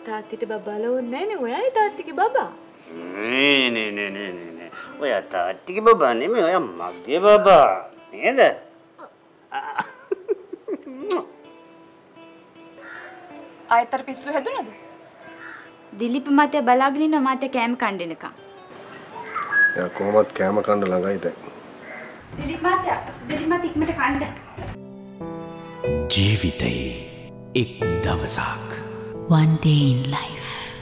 තාත්තිට බබාලා ඕනේ නැහැ නේ. ඔයායි තාත්තිගේ බබා. නේ. ඔයා තාත්තිගේ බබා නෙමෙයි. ඔයා මගේ බබා. නේද? ආයතර පිස්සු හැදුනද? දිලිප මාත්‍ය බලාගෙන ඉන්න මාත්‍ය කෑම කණ්ඩෙනකම්. යා කොහොමත් කෑම කන්න ළඟයි දැන්. දිලිප මාත්‍ය ඉක්මනට කන්න. ජීවිතේ එක් දවසක්. One day in life.